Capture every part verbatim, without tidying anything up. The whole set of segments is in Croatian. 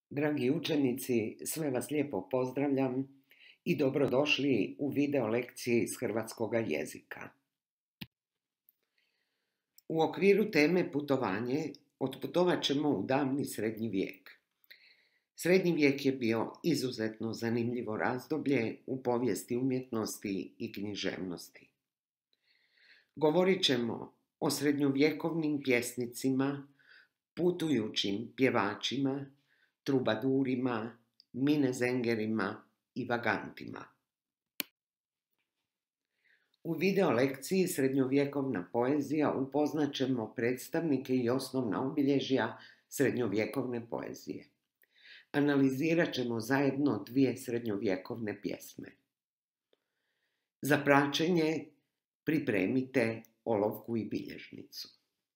Dragi učenici, sve vas lijepo pozdravljam i dobrodošli u video lekcije iz hrvatskoga jezika. U okviru teme putovanje otputovat ćemo u davni srednji vijek. Srednji vijek je bio izuzetno zanimljivo razdoblje u povijesti umjetnosti i književnosti. Govorit ćemo o srednjovjekovnim pjesnicima, putujućim pjevačima, trubadurima, minezengerima i vagantima. U video lekciji Srednjovjekovna poezija upoznat ćemo predstavnike i osnovna obilježja srednjovjekovne poezije. Analizirat ćemo zajedno dvije srednjovjekovne pjesme. Za praćenje pripremite olovku i bilježnicu.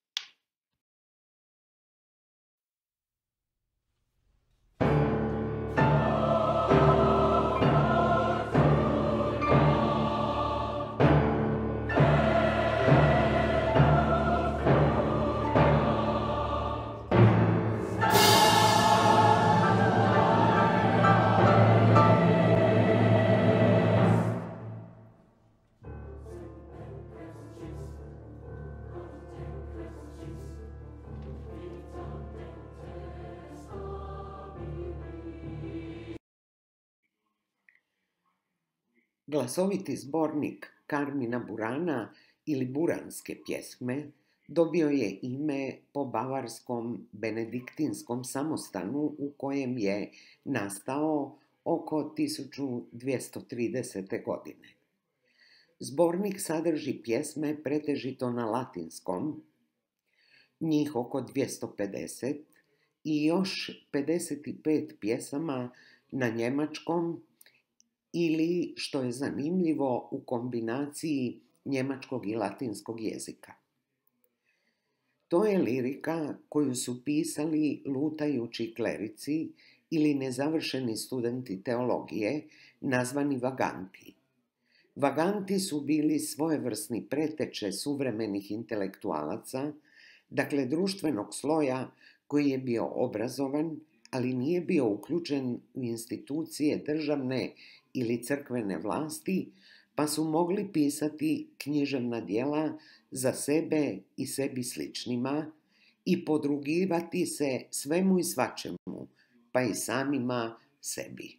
Glasoviti zbornik Karmina Burana ili buranske pjesme dobio je ime po bavarskom benediktinskom samostanu u kojem je nastao oko tisuću dvjesto tridesete. godine. Zbornik sadrži pjesme pretežito na latinskom, njih oko dvjesto pedeset, i još pedeset pet pjesama na njemačkom ili, što je zanimljivo, u kombinaciji njemačkog i latinskog jezika. To je lirika koju su pisali lutajući klerici ili nezavršeni studenti teologije, nazvani vaganti. Vaganti su bili svojevrsni preteče suvremenih intelektualaca, dakle društvenog sloja koji je bio obrazovan, ali nije bio uključen u institucije državne ili crkvene vlasti, pa su mogli pisati književna djela za sebe i sebi sličnima i podrugivati se svemu i svačemu, pa i samima sebi.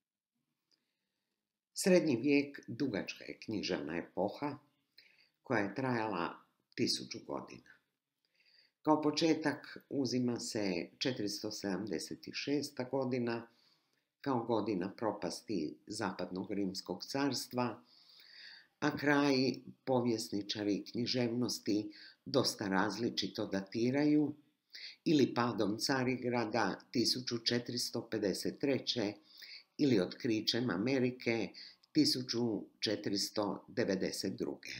Srednji vijek dugačka je književna epoha koja je trajala tisuću godina. Kao početak uzima se četiristo sedamdeset šesta. godina, kao godina propasti zapadnog rimskog carstva, a kraj povjesničari književnosti dosta različito datiraju, ili padom Carigrada tisuću četiristo pedeset treće. ili otkrićem Amerike tisuću četiristo devedeset druge.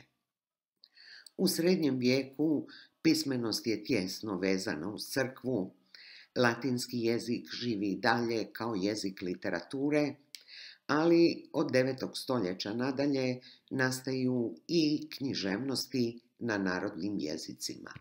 U srednjem vijeku pismenost je tijesno vezana uz crkvu, latinski jezik živi dalje kao jezik literature, ali od devetog stoljeća nadalje nastaju i književnosti na narodnim jezicima.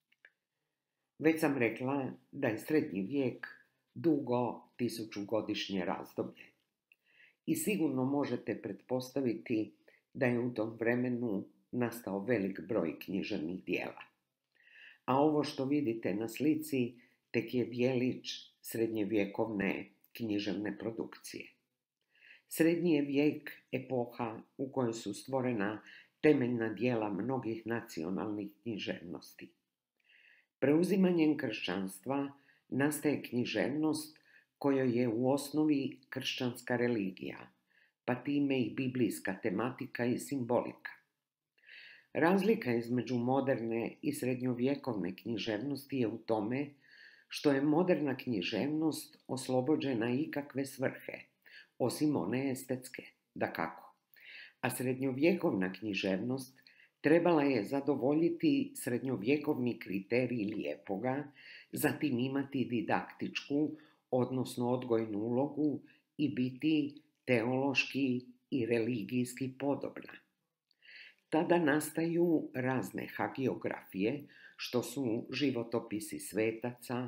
Već sam rekla da je srednji vijek dugo tisućugodišnje razdoblje i sigurno možete pretpostaviti da je u tom vremenu nastao velik broj književnih djela. A ovo što vidite na slici tek je djelić srednjevjekovne književne produkcije. Srednji je vijek epoha u kojoj su stvorena temeljna djela mnogih nacionalnih književnosti. Preuzimanjem kršćanstva nastaje književnost kojoj je u osnovi kršćanska religija, pa time i biblijska tematika i simbolika. Razlika između moderne i srednjovjekovne književnosti je u tome što je moderna književnost oslobođena ikakve svrhe, osim one estetske, dakako. A srednjovjekovna književnost trebala je zadovoljiti srednjovjekovni kriterij lijepoga, zatim imati didaktičku, odnosno odgojnu ulogu i biti teološki i religijski podobna. Tada nastaju razne hagiografije, što su životopisi svetaca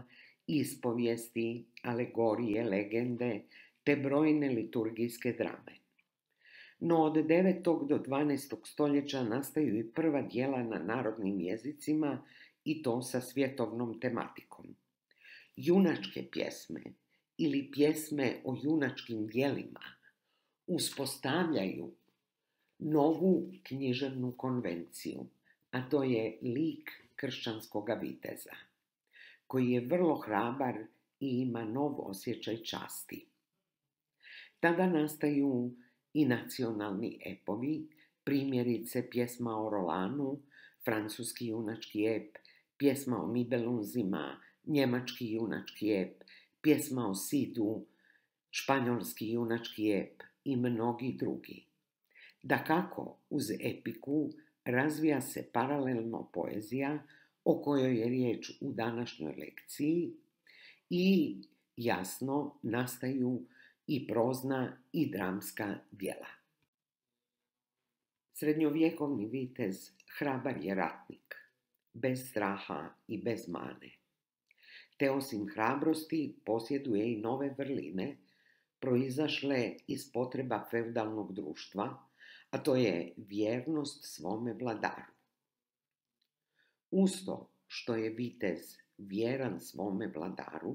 ispovijesti, alegorije, legende, te brojne liturgijske drame. No od devetog do dvanaestog stoljeća nastaju i prva djela na narodnim jezicima i to sa svjetovnom tematikom. Junačke pjesme ili pjesme o junačkim djelima uspostavljaju novu književnu konvenciju, a to je lik kršćanskoga viteza, koji je vrlo hrabar i ima nov osjećaj časti. Tada nastaju i nacionalni epovi, primjerice pjesma o Rolanu, francuski junački ep, pjesma o Nibelunzima, njemački junački ep, pjesma o Sidu, španjolski junački ep i mnogi drugi. Dakako, uz epiku razvija se paralelno poezija o kojoj je riječ u današnjoj lekciji i jasno nastaju i prozna i dramska djela. Srednjovjekovni vitez hrabar je ratnik, bez straha i bez mane, te osim hrabrosti posjeduje i nove vrline proizašle iz potreba feudalnog društva, a to je vjernost svome vladaru. Uz to što je vitez vjeran svome vladaru,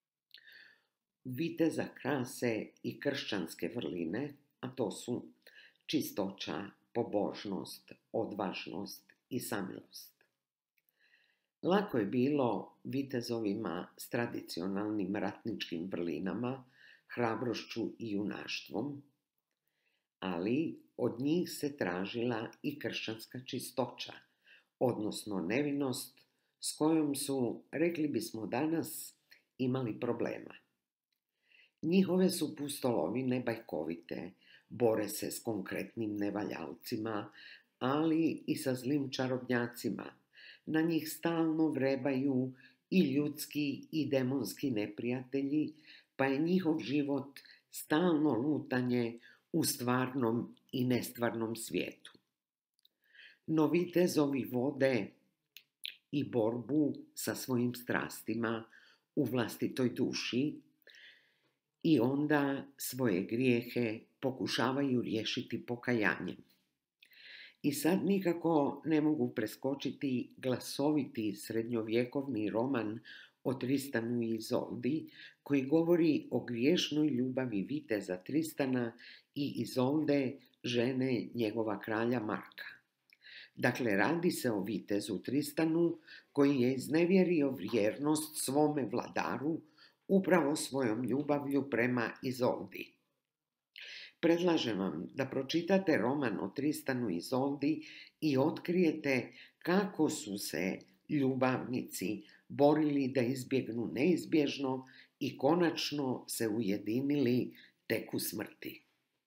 viteza krase i kršćanske vrline, a to su čistoća, pobožnost, odvažnost i samilost. Lako je bilo vitezovima s tradicionalnim ratničkim vrlinama, hrabrošću i junaštvom, ali od njih se tražila i kršćanska čistoća, odnosno nevinost s kojom su, rekli bismo danas, imali problema. Njihove su pustolovine bajkovite, bore se s konkretnim nevaljalcima, ali i sa zlim čarobnjacima. Na njih stalno vrebaju i ljudski i demonski neprijatelji, pa je njihov život stalno lutanje u stvarnom i nestvarnom svijetu. No vitezovi vode i borbu sa svojim strastima u vlastitoj duši i onda svoje grijehe pokušavaju riješiti pokajanjem. I sad nikako ne mogu preskočiti glasoviti srednjovjekovni roman o Tristanu i Izoldi, koji govori o griješnoj ljubavi viteza Tristana i Izolde, žene njegova kralja Marka. Dakle, radi se o vitezu Tristanu koji je iznevjerio vjernost svome vladaru upravo svojom ljubavlju prema Izoldi. Predlažem vam da pročitate roman o Tristanu i Izoldi i otkrijete kako su se ljubavnici borili da izbjegnu neizbježno i konačno se ujedinili tek u smrti.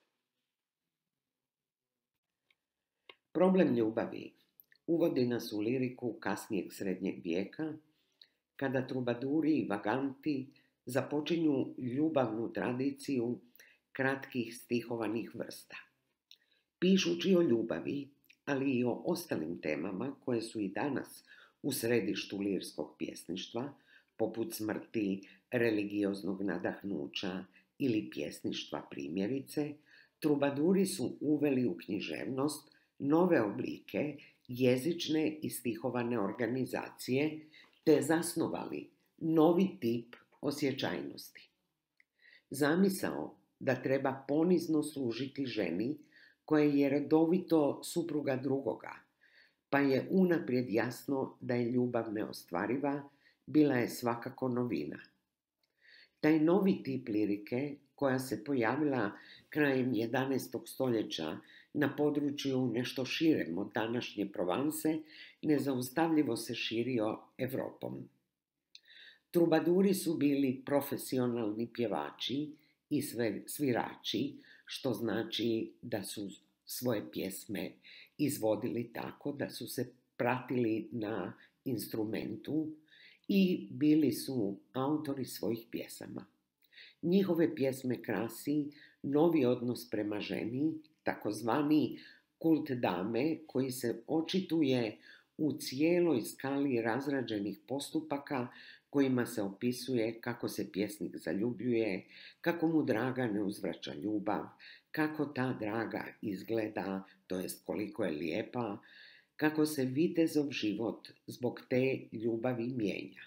Problem ljubavi uvodi nas u liriku kasnijeg srednjeg vijeka, kada trubaduri i vaganti započinju ljubavnu tradiciju kratkih stihovanih vrsta. Pišući o ljubavi, ali i o ostalim temama koje su i danas u središtu lirskog pjesništva, poput smrti, religioznog nadahnuća ili pjesništva primjerice, trubaduri su uveli u književnost nove oblike jezične i stihovane organizacije, te zasnovali novi tip osjećajnosti. Zamisao da treba ponizno služiti ženi koja je redovito supruga drugoga, pa je unaprijed jasno da je ljubav neostvariva, bila je svakako novina. Taj novi tip lirike, koja se pojavila krajem jedanaestog stoljeća na području nešto širem od današnje Provanse, nezaustavljivo se širio Evropom. Trubaduri su bili profesionalni pjevači i svirači, što znači da su svoje pjesme izvodili tako da su se pratili na instrumentu i bili su autori svojih pjesama. Njihove pjesme krasi novi odnos prema ženi, takozvani kult dame, koji se očituje u cijeloj skali razrađenih postupaka kojima se opisuje kako se pjesnik zaljubljuje, kako mu draga ne uzvraća ljubav, kako ta draga izgleda, to jest koliko je lijepa, kako se vitezov život zbog te ljubavi mijenja.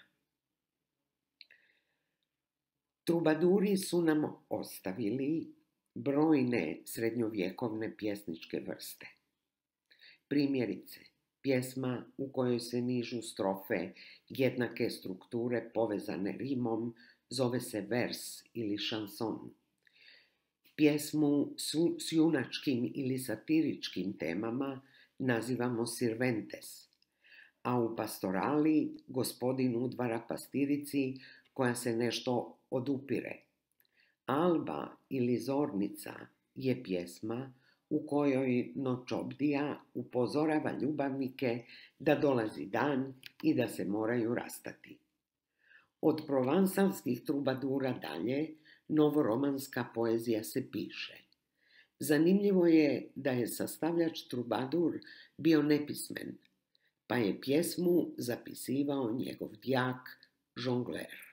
Trubaduri su nam ostavili brojne srednjovjekovne pjesničke vrste. Primjerice, pjesma u kojoj se nižu strofe jednake strukture povezane rimom zove se vers ili šanson. Pjesmu s junačkim ili satiričkim temama nazivamo sirventes, a u pastorali gospodin udvara pastirici koja se nešto odupire. Alba ili zornica je pjesma u kojoj noćobdija upozorava ljubavnike da dolazi dan i da se moraju rastati. Od provansalskih trubadura dalje novoromanska poezija se piše. Zanimljivo je da je sastavljač trubadur bio nepismen, pa je pjesmu zapisivao njegov djak žongler.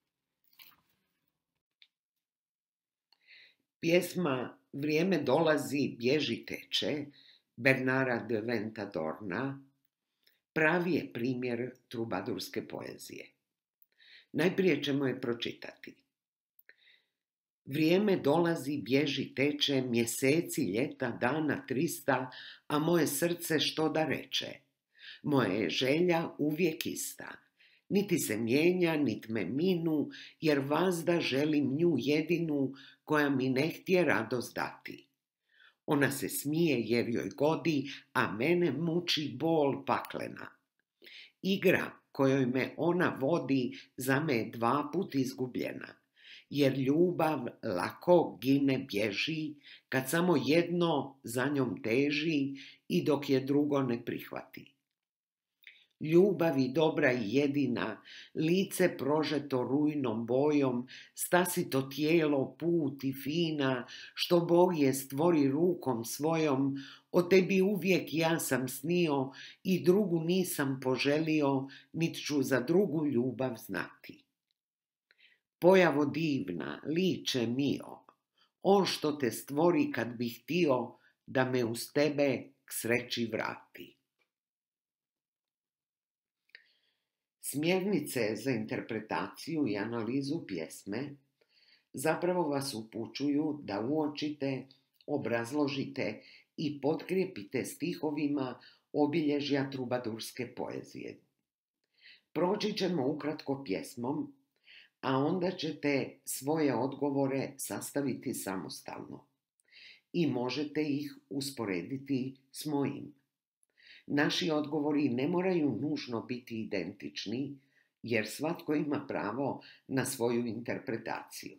Pjesma Vrijeme dolazi, bježi teče Bernara de Ventadorna pravi je primjer trubadurske poezije. Najprije ćemo je pročitati. Vrijeme dolazi, bježi teče, mjeseci, ljeta, dana trista, a moje srce što da reče? Moja je želja uvijek ista, niti se mijenja, nit me minu, jer vazda želim nju jedinu, koja mi ne htje radost dati. Ona se smije jer joj godi, a mene muči bol paklena. Igra kojoj me ona vodi za me je dva put izgubljena, jer ljubav lako gine bježi, kad samo jedno za njom teži i dok je drugo ne prihvati. Ljubavi dobra i jedina, lice prožeto rujnom bojom, stasito tijelo put i fina, što Bog je stvori rukom svojom, o tebi uvijek ja sam snio i drugu nisam poželio, nit ću za drugu ljubav znati. Pojavo divna, liče mio, on što te stvori kad bi htio da me uz tebe k sreći vrati. Smjernice za interpretaciju i analizu pjesme zapravo vas upućuju da uočite, obrazložite i potkrijepite stihovima obilježja trubadurske poezije. Proći ćemo ukratko pjesmom, a onda ćete svoje odgovore sastaviti samostalno i možete ih usporediti s mojim. Naši odgovori ne moraju nužno biti identični, jer svatko ima pravo na svoju interpretaciju.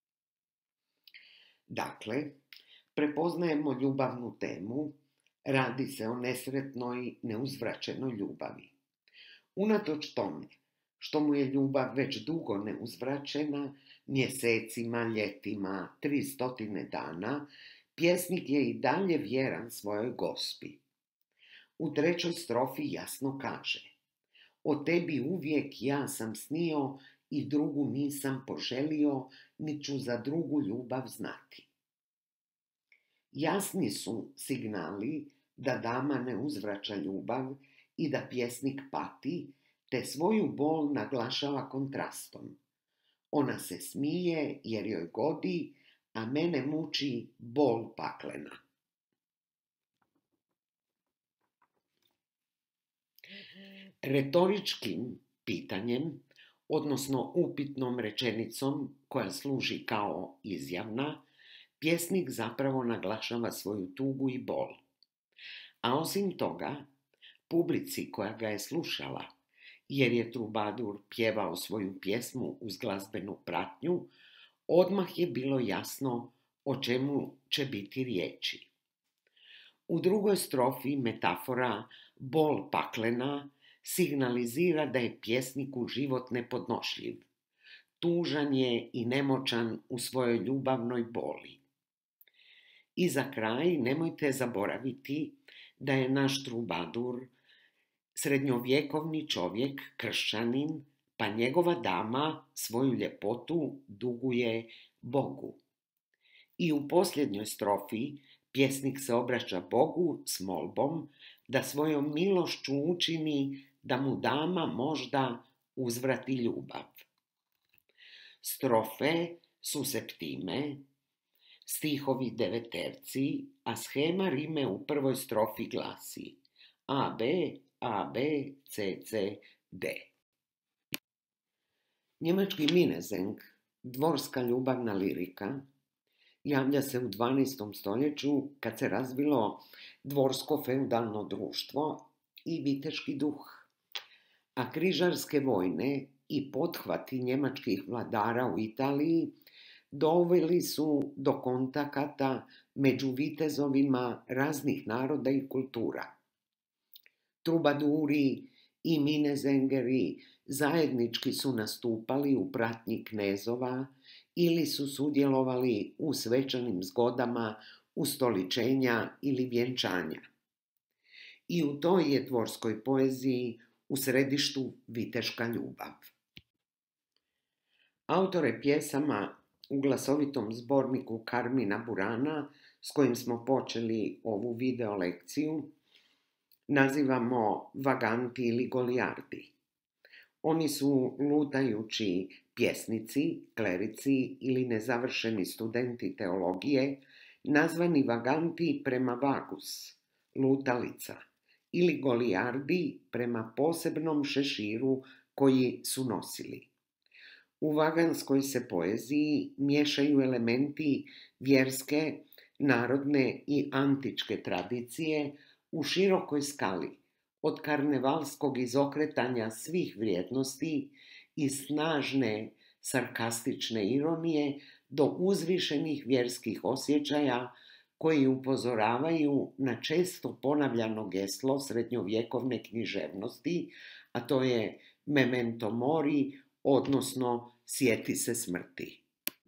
Dakle, prepoznajemo ljubavnu temu, radi se o nesretnoj, neuzvraćenoj ljubavi. Unatoč tome što mu je ljubav već dugo neuzvraćena, mjesecima, ljetima, tri stotine dana, pjesnik je i dalje vjeran svojoj gospi. U trećoj strofi jasno kaže: o tebi uvijek ja sam snio i drugu nisam poželio, nit ću za drugu ljubav znati. Jasni su signali da dama ne uzvraća ljubav i da pjesnik pati, te svoju bol naglašava kontrastom. Ona se smije jer joj godi, a mene muči bol paklena. Retoričkim pitanjem, odnosno upitnom rečenicom koja služi kao izjavna, pjesnik zapravo naglašava svoju tugu i bol. A osim toga, publici koja ga je slušala, jer je trubadur pjevao svoju pjesmu uz glazbenu pratnju, odmah je bilo jasno o čemu će biti riječi. U drugoj strofi metafora bol paklena signalizira da je pjesniku život nepodnošljiv. Tužan je i nemoćan u svojoj ljubavnoj boli. I za kraj nemojte zaboraviti da je naš trubadur srednjovjekovni čovjek, kršćanin, pa njegova dama svoju ljepotu duguje Bogu. I u posljednjoj strofi pjesnik se obraća Bogu s molbom da svojom milošću učini da mu dama možda uzvrati ljubav. Strofe su septime, stihovi deveterci, a shema rime u prvoj strofi glasi A, B, A, B, C, C, D. Njemački Minezeng, dvorska ljubavna lirika, javlja se u dvanaestom stoljeću kad se razvilo dvorsko feudalno društvo i viteški duh, a križarske vojne i pothvati njemačkih vladara u Italiji doveli su do kontakata među vitezovima raznih naroda i kultura. Trubaduri i minezengeri zajednički su nastupali u pratnji knezova ili su sudjelovali u svečanim zgodama ustoličenja ili vjenčanja. I u toj je dvorskoj poeziji u središtu viteška ljubav. Autore pjesama u glasovitom zborniku Carmina Burana, s kojim smo počeli ovu video lekciju, nazivamo vaganti ili golijardi. Oni su lutajući pjesnici, klerici ili nezavršeni studenti teologije, nazvani vaganti prema vagus, lutalica, ili golijardi prema posebnom šeširu koji su nosili. U vaganskoj se poeziji miješaju elementi vjerske, narodne i antičke tradicije u širokoj skali, od karnevalskog izokretanja svih vrijednosti i snažne sarkastične ironije do uzvišenih vjerskih osjećaja koji upozoravaju na često ponavljano geslo srednjovjekovne književnosti, a to je memento mori, odnosno sjeti se smrti.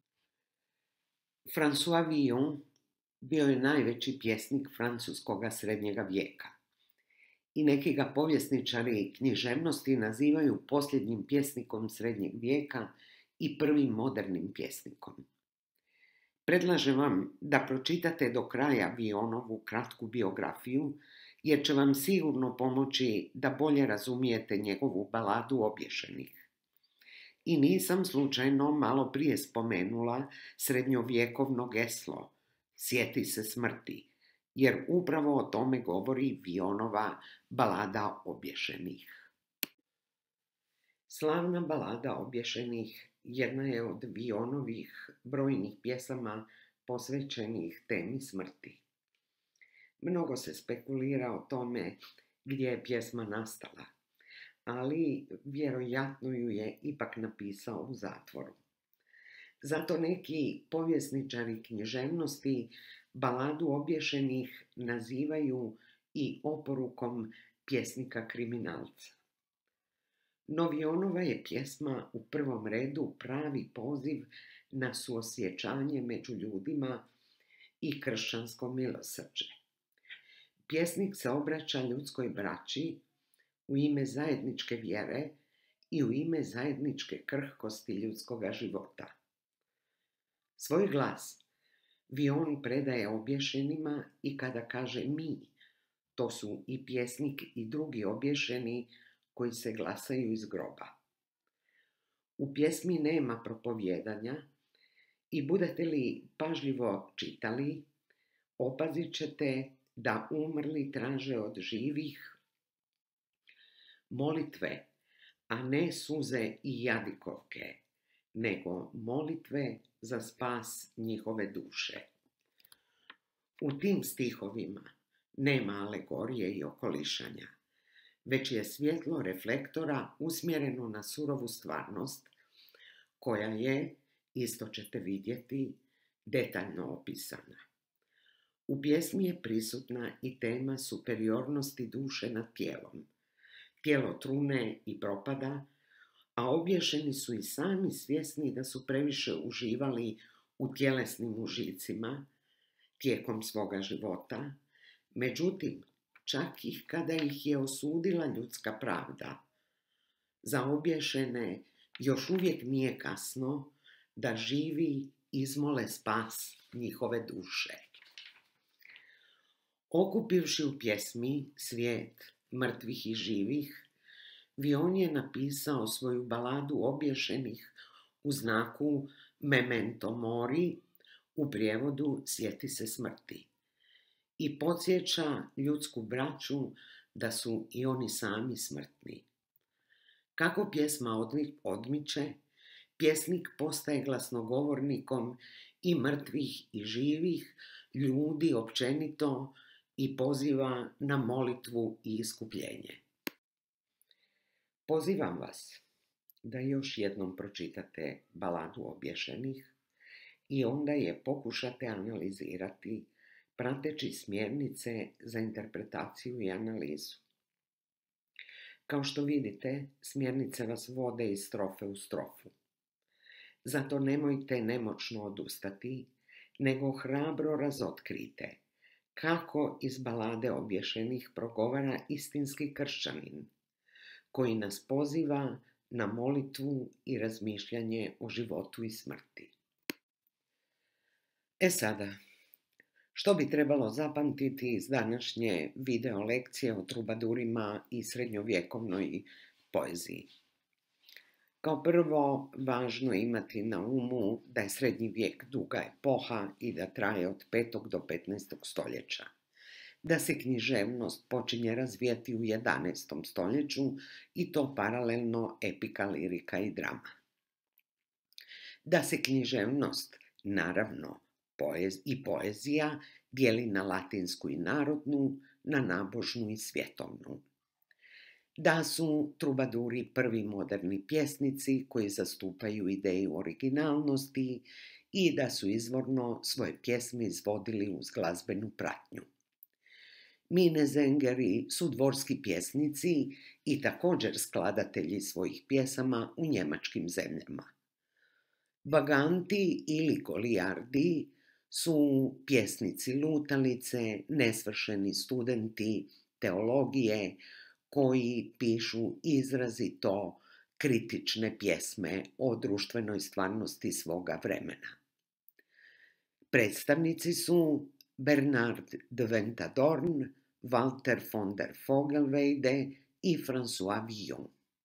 François Villon bio je najveći pjesnik francuskoga srednjega vijeka i neki ga povjesničari književnosti nazivaju posljednjim pjesnikom srednjeg vijeka i prvim modernim pjesnikom. Predlažem vam da pročitate do kraja Villonovu kratku biografiju, jer će vam sigurno pomoći da bolje razumijete njegovu baladu Obješenih. I nisam slučajno malo prije spomenula srednjovjekovno geslo sjeti se smrti, jer upravo o tome govori Villonova balada Obješenih. Slavna balada Obješenih jedna je od Villonovih brojnih pjesama posvećenih temi smrti. Mnogo se spekulira o tome gdje je pjesma nastala, ali vjerojatno ju je ipak napisao u zatvoru. Zato neki povjesničari književnosti baladu Obješenih nazivaju i oporukom pjesnika kriminalca. No Villonova je pjesma u prvom redu pravi poziv na suosjećanje među ljudima i kršćansko milosrđe. Pjesnik se obraća ljudskoj braći u ime zajedničke vjere i u ime zajedničke krhkosti ljudskoga života. Svoj glas Villon predaje obješenima i kada kaže mi, to su i pjesnik i drugi obješeni koji se glasaju iz groba. U pjesmi nema propovjedanja i budete li pažljivo čitali, opazit ćete da umrli traže od živih molitve, a ne suze i jadikovke, nego molitve za spas njihove duše. U tim stihovima nema alegorije i okolišanja, već je svjetlo reflektora usmjereno na surovu stvarnost, koja je, isto ćete vidjeti, detaljno opisana. U pjesmi je prisutna i tema superiornosti duše nad tijelom. Tijelo trune i propada, a obješeni su i sami svjesni da su previše uživali u tjelesnim užicima tijekom svoga života, međutim, čak i kada ih je osudila ljudska pravda, Za obješene još uvijek nije kasno da živi izmole spas njihove duše. Okupivši u pjesmi svijet mrtvih i živih, Vion je napisao svoju baladu obješenih u znaku Memento mori, u prijevodu Sjeti se smrti, i podsjeća ljudsku braću da su i oni sami smrtni. Kako pjesma odmiče, pjesnik postaje glasnogovornikom i mrtvih i živih, ljudi općenito, i poziva na molitvu i iskupljenje. Pozivam vas da još jednom pročitate baladu obješenih i onda je pokušate analizirati prateći smjernice za interpretaciju i analizu. Kao što vidite, smjernice vas vode iz strofe u strofu. Zato nemojte nemoćno odustati, nego hrabro razotkrite kako iz balade obješenih progovara istinski kršćanin, koji nas poziva na molitvu i razmišljanje o životu i smrti. E sada, što bi trebalo zapamtiti iz današnje video lekcije o trubadurima i srednjovjekovnoj poeziji? Kao prvo, važno je imati na umu da je srednji vijek duga epoha i da traje od petog do petnaestog stoljeća, da se književnost počinje razvijati u jedanaestom stoljeću i to paralelno epika, lirika i drama. Da se književnost, naravno poez, i poezija, dijeli na latinsku i narodnu, na nabožnu i svjetovnu. Da su trubaduri prvi moderni pjesnici koji zastupaju ideju originalnosti i da su izvorno svoje pjesme izvodili uz glazbenu pratnju. Minezengeri su dvorski pjesnici i također skladatelji svojih pjesama u njemačkim zemljama. Vaganti ili golijardi su pjesnici lutalice, nesvršeni studenti teologije koji pišu izrazito kritične pjesme o društvenoj stvarnosti svoga vremena. Predstavnici su Bernard de Ventadorn, Walter von der Vogelweide i François Villon.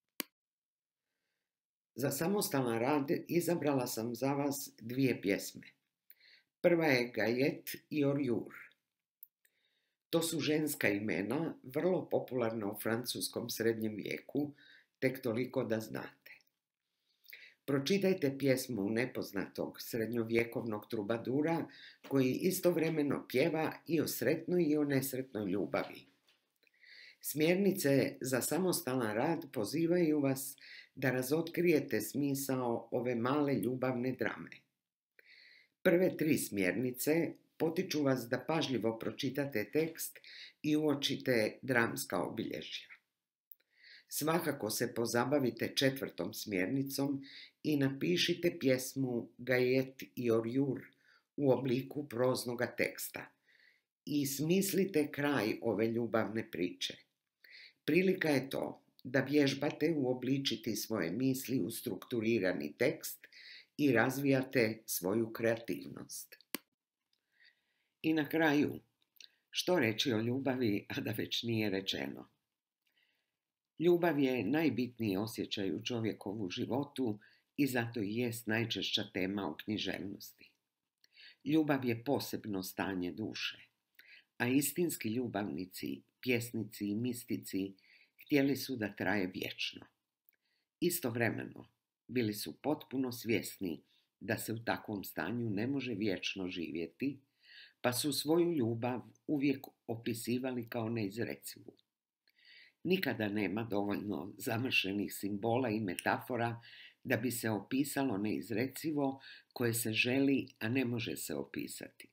Za samostalan rad izabrala sam za vas dvije pjesme. Prva je Gajet i Orjur. To su ženska imena, vrlo popularna u francuskom srednjem vijeku, tek toliko da znate. Pročitajte pjesmu nepoznatog srednjovjekovnog trubadura koji istovremeno pjeva i o sretnoj i o nesretnoj ljubavi. Smjernice za samostalan rad pozivaju vas da razotkrijete smisao ove male ljubavne drame. Prve tri smjernice potiču vas da pažljivo pročitate tekst i uočite dramska obilježja. Svakako se pozabavite četvrtom smjernicom i napišite pjesmu Gajet i Orjur u obliku proznoga teksta i smislite kraj ove ljubavne priče. Prilika je to da vježbate uobličiti svoje misli u strukturirani tekst i razvijate svoju kreativnost. I na kraju, što reći o ljubavi, a da već nije rečeno? Ljubav je najbitniji osjećaj u čovjekovu životu i zato i jest najčešća tema u književnosti. Ljubav je posebno stanje duše, a istinski ljubavnici, pjesnici i mistici htjeli su da traje vječno. Istovremeno, bili su potpuno svjesni da se u takvom stanju ne može vječno živjeti, pa su svoju ljubav uvijek opisivali kao neizrecivu. Nikada nema dovoljno zamršenih simbola i metafora da bi se opisalo neizrecivo koje se želi, a ne može se opisati.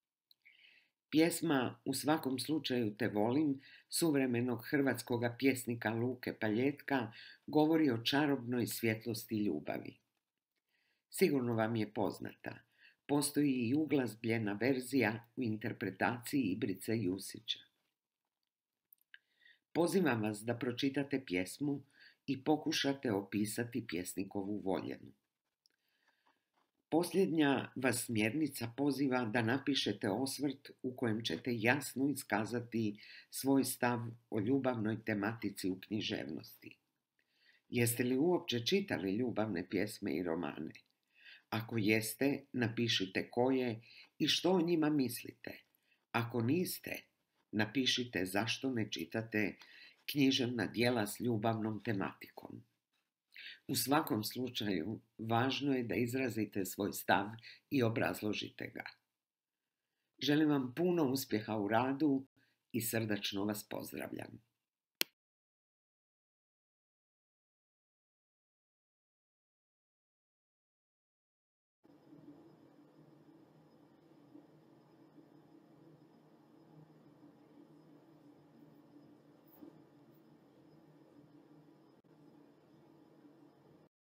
Pjesma U svakom slučaju te volim, suvremenog hrvatskoga pjesnika Luke Paljetka, govori o čarobnoj svjetlosti ljubavi. Sigurno vam je poznata. Postoji i uglazbljena verzija u interpretaciji Ibrice Jusića. Pozivam vas da pročitate pjesmu i pokušate opisati pjesnikovu voljenu. Posljednja vas smjernica poziva da napišete osvrt u kojem ćete jasno iskazati svoj stav o ljubavnoj tematici u književnosti. Jeste li uopće čitali ljubavne pjesme i romane? Ako jeste, napišite koje i što o njima mislite. Ako niste, napišite zašto ne čitate književna djela s ljubavnom tematikom. U svakom slučaju, važno je da izrazite svoj stav i obrazložite ga. Želim vam puno uspjeha u radu i srdačno vas pozdravljam.